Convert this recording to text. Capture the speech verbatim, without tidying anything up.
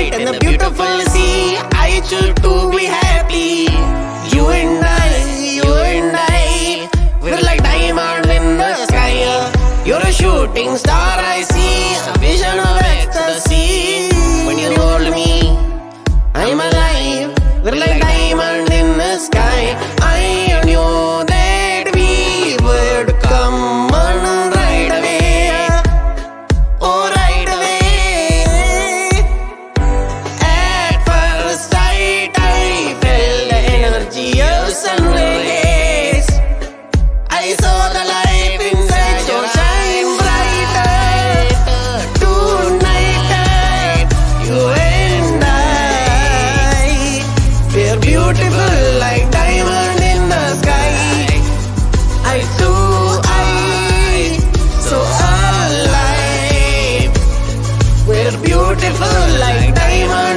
light in the beautiful sea. I choose to be happy. You and I, you and I, we're like diamonds in the sky. You're a shooting star I see, a vision of ecstasy. When you hold me, I'm alive. We're like diamonds in the sky. I knew that we would come on right away. Oh, right away. At first sight, I felt the energy of sun rays. I saw the life inside, so shine brighter. Tonight, you and I, we're beautiful like diamond in the sky. I too, I, so alive. We're beautiful like diamond